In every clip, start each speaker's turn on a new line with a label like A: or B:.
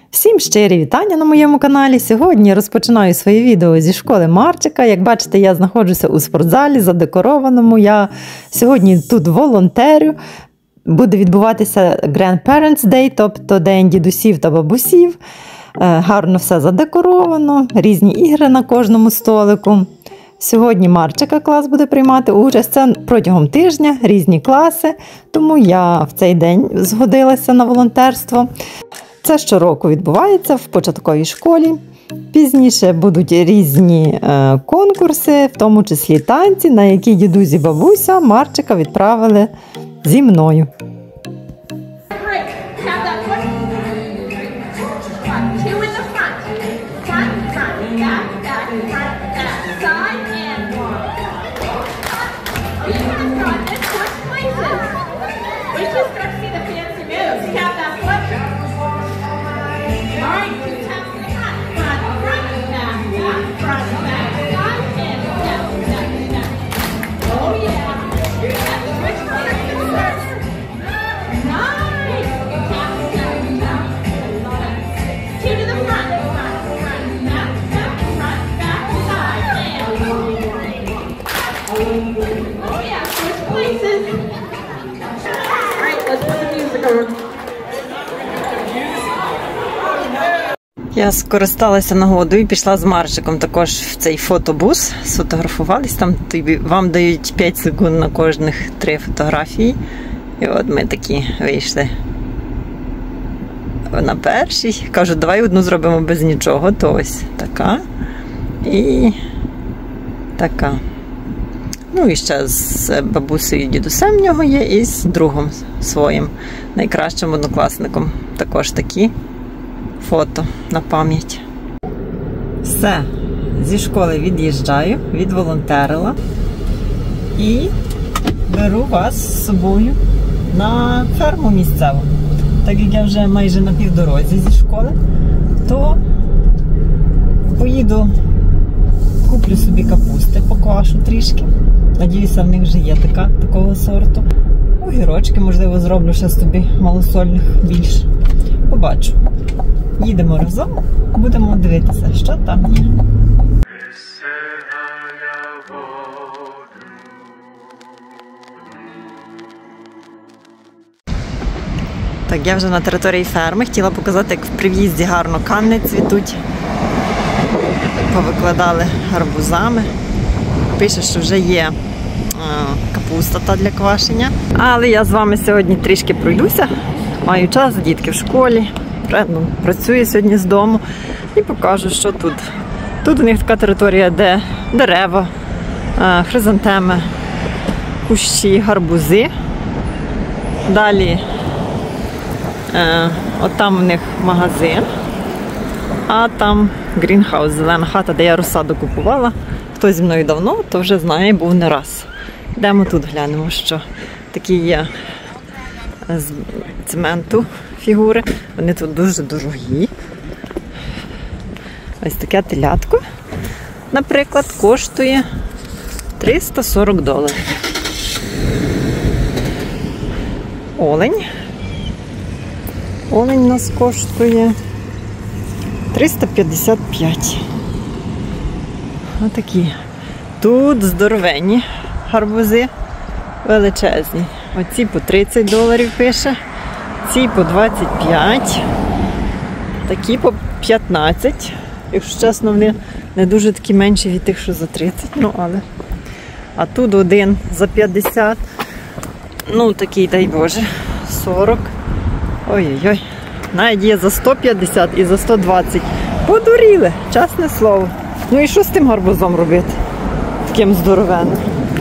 A: Всім щирі вітання на моєму каналі. Сьогодні розпочинаю своє відео зі школи Марчика. Як бачите, я знаходжуся у спортзалі, задекорованому. Я сьогодні тут волонтерю. Буде відбуватися Grandparents Day, тобто День дідусів та бабусів. Гарно все задекоровано, різні ігри на кожному столику. Сьогодні Марчика клас буде приймати участь. Це протягом тижня, різні класи, тому я в цей день згодилася на волонтерство. Це щороку відбувається в початковій школі. Пізніше будуть різні конкурси, в тому числі танці, на які дідусь і бабуся Марчика відправили зі мною. Я скористалася нагодою і пішла з Марчиком також в цей фотобус. Сфотографувались, там вам дають 5 секунд на кожних 3 фотографії. І от ми такі вийшли на першій. Кажу, давай одну зробимо без нічого. То ось така і така. Ну і ще з бабусею і дідусем в нього є, і з другом своїм, найкращим однокласником. Також такі фото на пам'ять. Все, зі школи від'їжджаю, відволонтерила і беру вас з собою на ферму місцеву. Так як я вже майже на півдорозі зі школи, то поїду, куплю собі капусти, поквашу трішки. Надіюся, в них вже є такого сорту. Огірочки, можливо, зроблю ще собі малосольних більше. Побачу. Їдемо разом, будемо дивитися, що там є. Так, я вже на території ферми. Хотіла показати, як в прив'їзді гарно канни цвітуть. Повикладали гарбузами. Пише, що вже є капуста та для квашення. Але я з вами сьогодні трішки пройдуся. Маю час, дітки в школі. Працюю сьогодні з дому і покажу, що тут. Тут у них така територія, де дерева, хризантеми, кущі, гарбузи. Далі от там у них магазин, а там грінхаус, зелена хата, де я розсаду купувала. Хто зі мною давно, то вже знає, був не раз. Йдемо тут, глянемо, що такі є з цементу фігури. Вони тут дуже дорогі. Ось таке телятко, наприклад, коштує $340. Олень. Олень у нас коштує $355. Отакі. Тут здоровенні гарбузи, величезні. Оці по $30 пише, ці по 25, такі по 15. Якщо чесно, вони не дуже такі менші від тих, що за 30, ну але. А тут один за 50, ну такий, дай Боже, 40. Ой-ой-ой, навіть є за 150 і за 120. Подуріли, чесне слово. Ну і що з тим гарбузом робити? Таким здоровенним.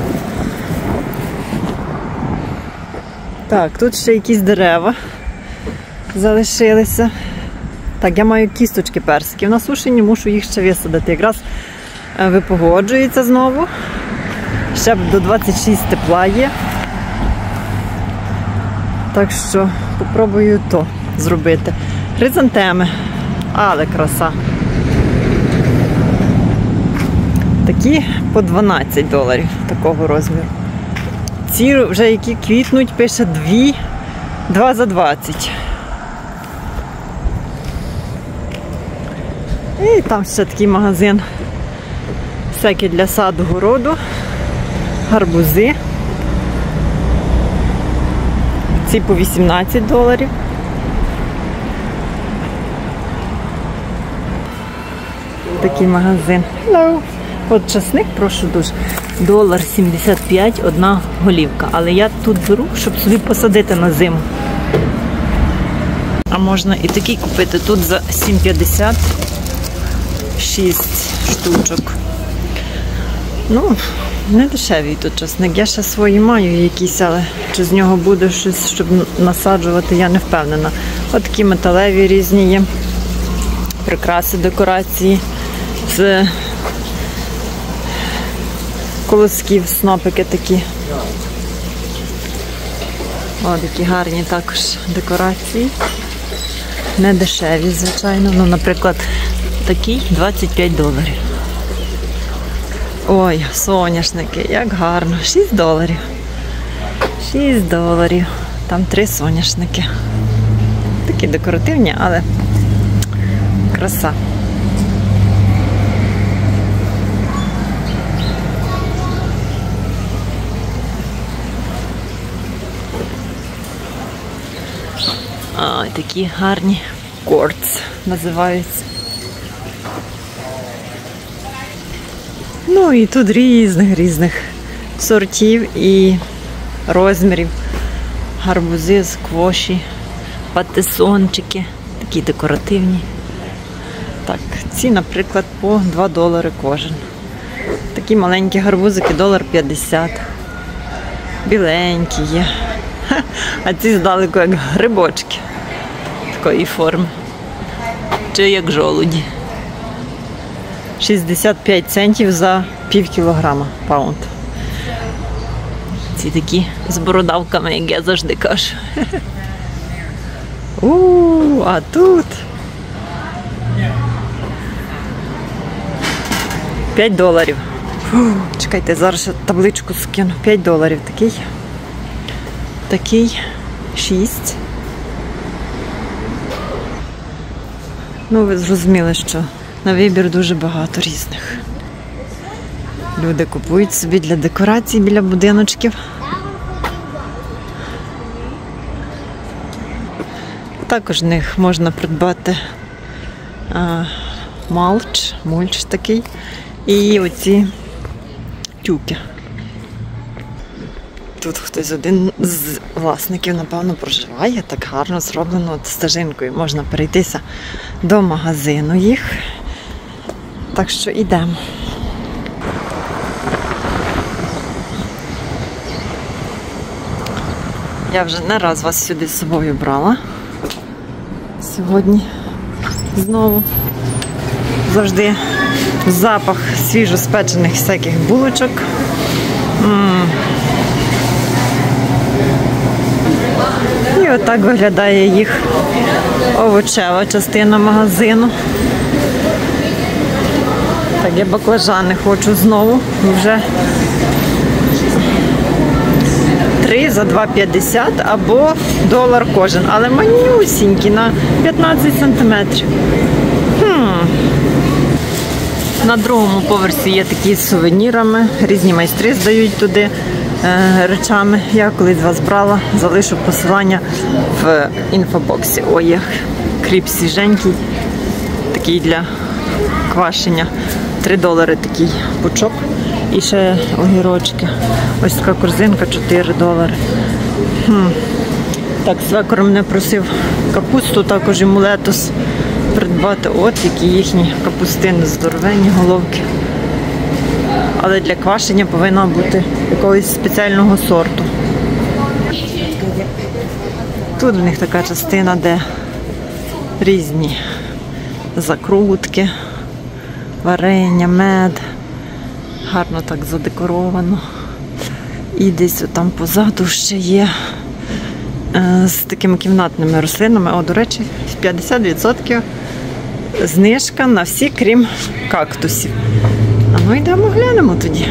A: Так, тут ще якісь дерева залишилися. Так, я маю кісточки персиків насушені, мушу їх ще висадити. Якраз випогоджується знову. Ще до 26 тепла є. Так що попробую то зробити. Хризантеми. Але краса. Такі по $12 такого розміру. Ці вже які квітнуть, пише 2 за 20. І там ще такий магазин. Всяке для саду, городу. Гарбузи. Ці по $18. Такий магазин. Hello. От часник, прошу дуже. $1.75 одна голівка. Але я тут беру, щоб собі посадити на зиму. А можна і такий купити. Тут за $7.50 6 штучок. Ну, не дешевий тут часник. Я ще свої маю якісь, але чи з нього буде щось, щоб насаджувати, я не впевнена. От такі металеві різні є. Прикраси, декорації. З колосків, снопики такі. О, такі гарні також декорації. Не дешеві, звичайно. Ну, наприклад, такий $25. Ой, соняшники, як гарно. $6. $6. Там 3 соняшники. Такі декоративні, але краса. Такі гарні кварц називаються. Ну і тут різних сортів і розмірів. Гарбузи, сквоші, патисончики, такі декоративні. Так, ці, наприклад, по $2 кожен. Такі маленькі гарбузики, $1.50. Біленькі є. А ці здалеку як грибочки такої форми. Чи як жолуді. 65 центів за пів кілограма, паунд. Ці такі з бородавками, як я завжди кажу. А тут $5. Чекайте, зараз ще табличку скину. $5 такий. Такий 6. Ну, ви зрозуміли, що на вибір дуже багато різних. Люди купують собі для декорацій біля будиночків. Також в них можна придбати мульч такий. І оці тюки. Тут хтось один з власників, напевно, проживає. Так гарно зроблено от стежинкою. Можна перейтися до магазину їх. Так що йдемо. Я вже не раз вас сюди з собою брала. Сьогодні знову. Завжди запах свіжоспечених всяких булочок. І отак виглядає їх овочева частина магазину. Так, я баклажани хочу знову. Вже 3 за $2.50 або $1 кожен. Але манюсінькі, на 15 сантиметрів. На другому поверсі є такі з сувенірами. Різні майстри здають туди речами. Я колись вас брала, залишу посилання в інфобоксі. Ой, є кріп свіженький, такий для квашення. $3 такий пучок. І ще огірочки. Ось така корзинка, $4. Так, свекор мене просив капусту, також йому летос придбати. От які їхні капустини, здоровенні головки. Але для квашення повинна бути якогось спеціального сорту. Тут в них така частина, де різні закрутки, варення, мед. Гарно так задекоровано. І десь там позаду ще є з такими кімнатними рослинами. О, до речі, 50% знижка на всі, крім кактусів. А ну йдемо глянемо тоді.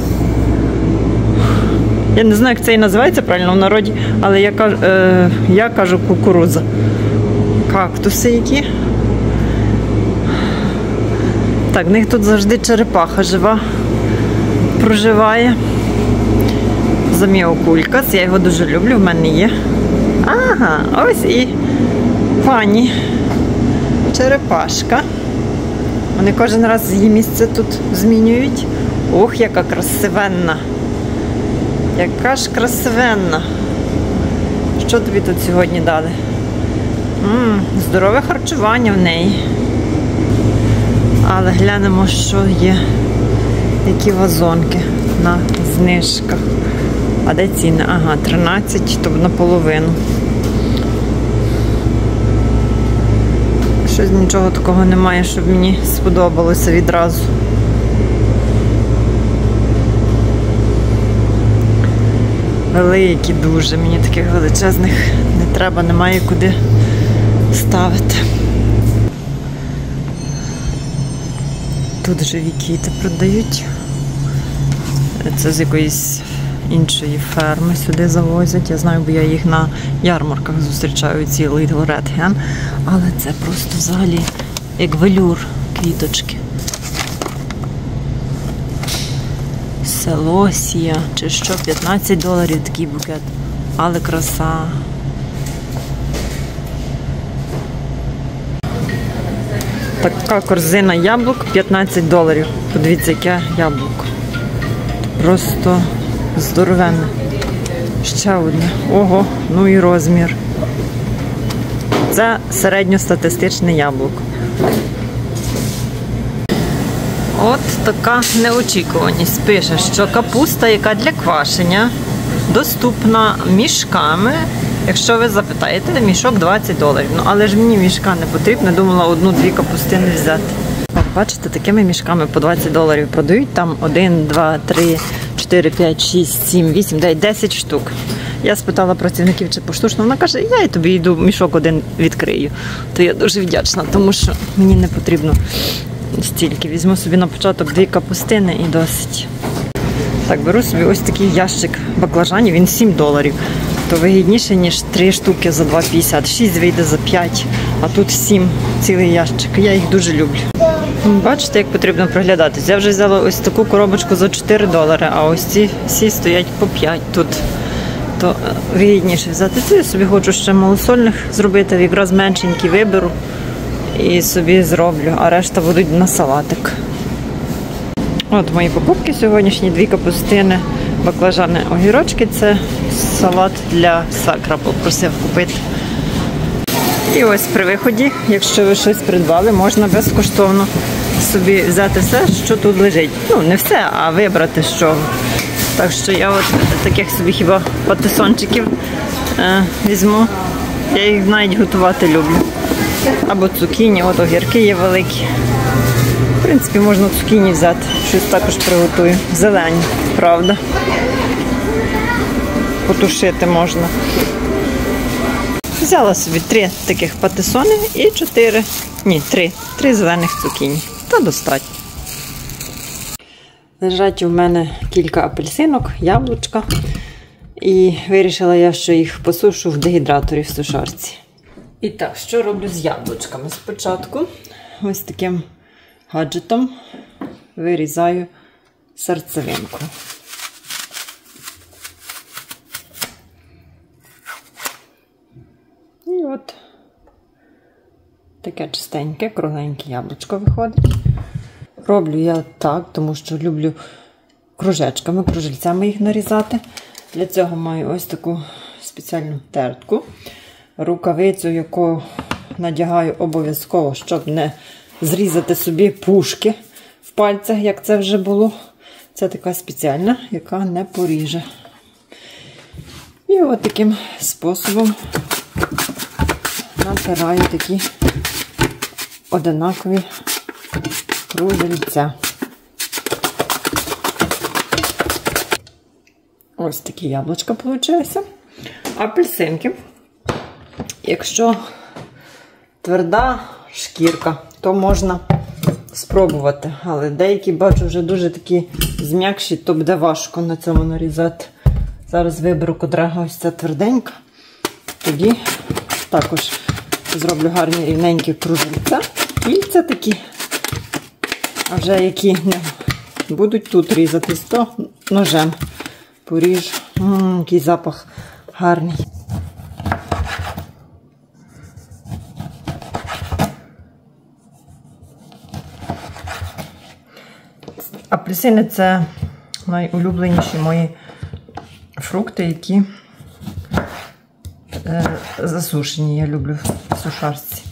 A: Я не знаю, як це і називається правильно в народі, але я кажу кукурудза. Кактуси які. Так, в них тут завжди черепаха жива проживає. Заміокулькас, я його дуже люблю, в мене є. Ага, ось і пані черепашка. Вони кожен раз її місце тут змінюють. Ох, яка красивенна. Яка ж красивенна. Що тобі тут сьогодні дали? Здорове харчування в неї. Але глянемо, що є. Які вазонки на знижках. А де ціни? Ага, 13, тобто наполовину. Щось нічого такого немає, щоб мені сподобалося відразу. Великі дуже, мені таких величезних не треба, немає куди ставити. Тут живі квіти продають. Це з якоїсь іншої ферми сюди завозять. Я знаю, бо я їх на ярмарках зустрічаю, ці Little Red Hen. Але це просто взагалі як велюр квіточки. Селосія, чи що, $15 такий букет. Але краса. Така корзина яблук $15. Подивіться, яке яблуко. Просто здоровенне. Ще одне. Ого, ну і розмір. Це середньостатистичне яблуко. От така неочікуваність. Пише, що капуста, яка для квашення, доступна мішками. Якщо ви запитаєте, мішок $20. Ну, але ж мені мішка не потрібно. Думала, 1-2 капустини взяти. От, бачите, такими мішками по $20 продають. Там 1, 2, 3, 4, 5, 6, 7, 8, 9, 10 штук. Я спитала працівників, чи поштучно. Вона каже, я і тобі йду мішок один відкрию. То я дуже вдячна, тому що мені не потрібно стільки. Візьму собі на початок 2 капустини і досить. Так, беру собі ось такий ящик баклажанів, він $7. То вигідніше, ніж 3 штуки за 2,50. 6 вийде за 5, а тут 7 цілий ящик. Я їх дуже люблю. Бачите, як потрібно приглядатися. Я вже взяла ось таку коробочку за $4, а ось ці всі стоять по 5 тут. То вигідніше взяти цю. Я собі хочу ще малосольних зробити, якраз меншенькі виберу і собі зроблю, а решта будуть на салатик. От мої покупки сьогоднішні, 2 капустини, баклажани, огірочки. Це салат для сакра попросив купити. І ось при виході, якщо ви щось придбали, можна безкоштовно собі взяти все, що тут лежить. Ну, не все, а вибрати з чого. Так що я от таких собі хіба патисончиків візьму. Я їх навіть готувати люблю. Або цукіні, от огірки є великі. В принципі, можна цукіні взяти, щось також приготую. Зелені, правда. Потушити можна. Взяла собі 3 таких патисони і 3 зелених цукіні. Та достатньо. Лежать у мене кілька апельсинок, яблучка. І вирішила я, що їх посушу в дегідраторі в сушарці. І так, що роблю з яблучками? Спочатку ось таким гаджетом вирізаю серцевинку. І от таке чистеньке, кругленьке яблучко виходить. Роблю я так, тому що люблю кружечками, кружельцями їх нарізати. Для цього маю ось таку спеціальну тертку, рукавицю, яку надягаю обов'язково, щоб не зрізати собі пушки в пальцях, як це вже було. Це така спеціальна, яка не поріже. І от таким способом натираю такі одинакові кружельця. Ось такі яблучка получилися. Апельсинки. Якщо тверда шкірка, то можна спробувати. Але деякі, бачу, вже дуже такі зм'якші, то буде важко на цьому нарізати. Зараз виберу, котра ось ця тверденька. Тоді також зроблю гарні рівненькі кружельця. І це такі А вже які не будуть тут різати, то ножем поріжу. Який запах гарний. Апельсини – це найулюбленіші мої фрукти, які засушені. Я люблю в сушарці.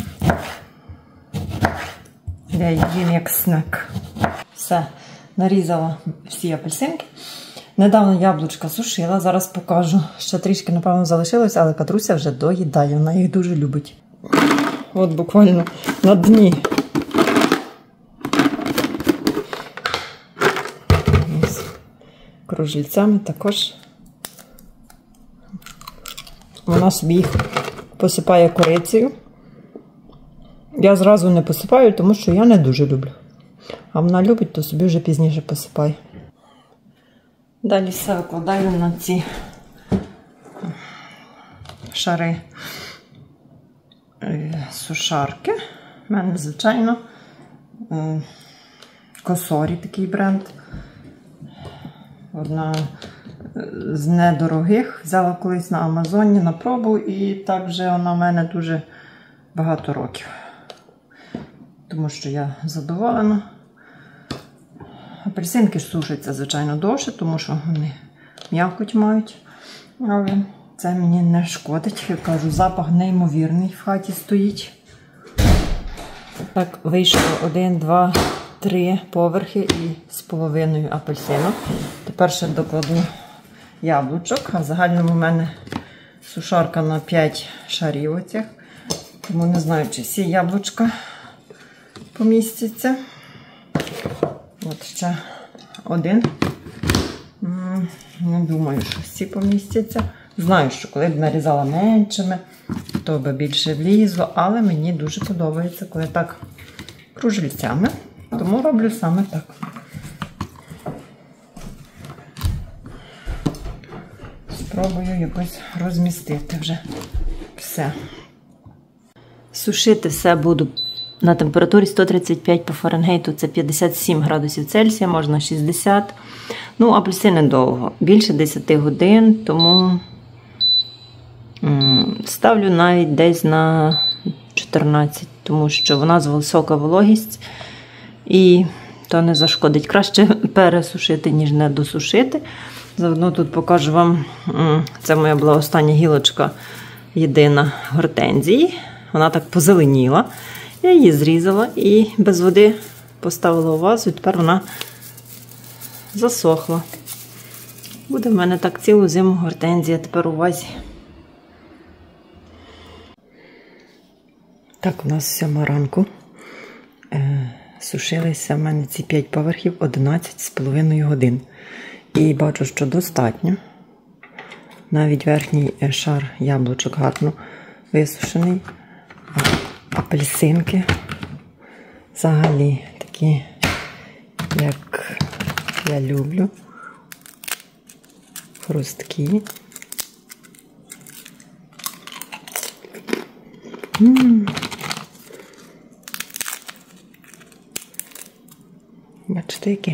A: Я їм як снек. Все, нарізала всі апельсинки. Недавно яблучка сушила, зараз покажу. Ще трішки, напевно, залишилось, але Катруся вже доїдає, вона їх дуже любить. От буквально на дні. Кружельцями також. Вона собі їх посипає корицею. Я зразу не посипаю, тому що я не дуже люблю. А вона любить, то собі вже пізніше посипаю. Далі все викладаю на ці шари сушарки. У мене, звичайно, Косорі такий бренд. Одна з недорогих. Взяла колись на Амазоні на пробу, і так вже вона в мене дуже багато років. Тому що я задоволена. Апельсинки сушаться, звичайно, довше, тому що вони м'якоть мають. Але це мені не шкодить. Я кажу, запах неймовірний в хаті стоїть. Так, вийшло 1, 2, 3 поверхи і з половиною апельсину. Тепер ще докладу яблучок. А в загальному в мене сушарка на 5 шарів оцих. Тому не знаю, чи всі яблучка помістяться. От ще один. Не думаю, що всі помістяться. Знаю, що коли б нарізала меншими, то би більше влізло, але мені дуже подобається, коли так кружельцями. Тому роблю саме так. Спробую якось розмістити вже все. Сушити все буду на температурі 135 по Фаренгейту, це 57 градусів Цельсія, можна 60. Ну, апельсини довго, більше 10 годин, тому ставлю навіть десь на 14, тому що в нас висока вологість і то не зашкодить. Краще пересушити, ніж не досушити. Заодно тут покажу вам, це моя була остання гілочка єдина гортензії. Вона так позеленіла. Я її зрізала і без води поставила у вазу, і тепер вона засохла. Буде в мене так цілу зиму гортензія тепер у вазі. Так, у нас 7 ранку. Сушилися в мене ці 5 поверхів 11,5 годин. І бачу, що достатньо. Навіть верхній шар яблучок гарно висушений. Апельсинки взагалі такі, як я люблю. Хрусткі. Бачите, які?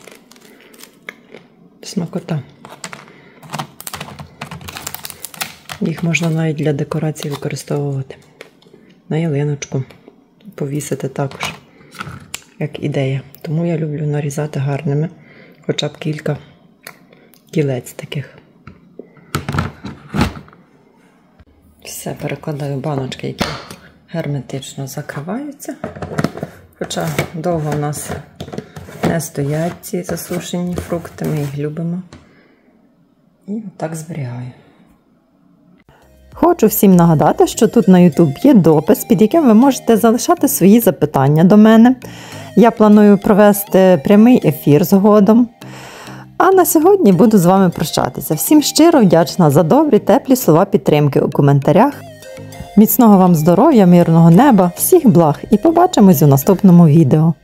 A: Смакота. Їх можна навіть для декорації використовувати. На ялиночку повісити також, як ідея. Тому я люблю нарізати гарними, хоча б кілька кілець таких. Все, перекладаю баночки, які герметично закриваються. Хоча довго в нас не стоять ці засушені фрукти, ми їх любимо. І отак зберігаю. Хочу всім нагадати, що тут на YouTube є допис, під яким ви можете залишати свої запитання до мене. Я планую провести прямий ефір згодом. А на сьогодні буду з вами прощатися. Всім щиро вдячна за добрі, теплі слова підтримки у коментарях. Міцного вам здоров'я, мирного неба, всіх благ і побачимось у наступному відео.